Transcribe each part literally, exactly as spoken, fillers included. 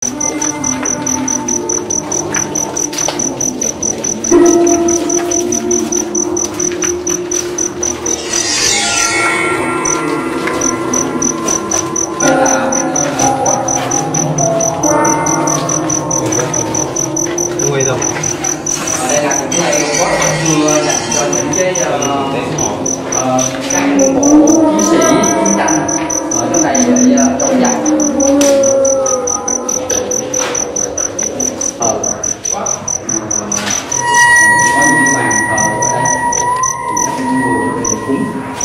Ở đây là những cái này có vừa dành cho những cái uh, cán bộ chiến sĩ chiến tranh ở trong này uh, trong giặc. Ờ, có những bàn thờ ở đây vừa để cúng.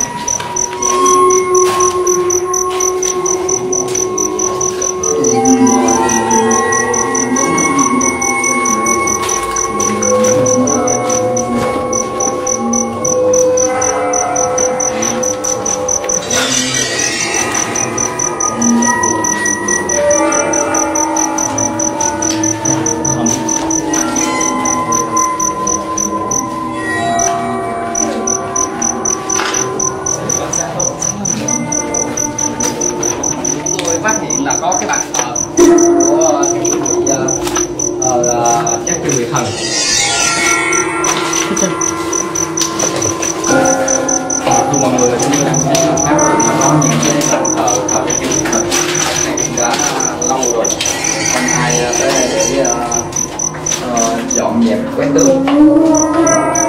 Phát hiện là có cái bàn thờ của cái vị chắc cái vị thần. Thưa mọi người, chúng tôi đang thấy là phát hiện là có những cái bàn thờ thờ cái vị thần này cũng đã lâu rồi, không ai tới đây để uh, uh, dọn dẹp quét tường.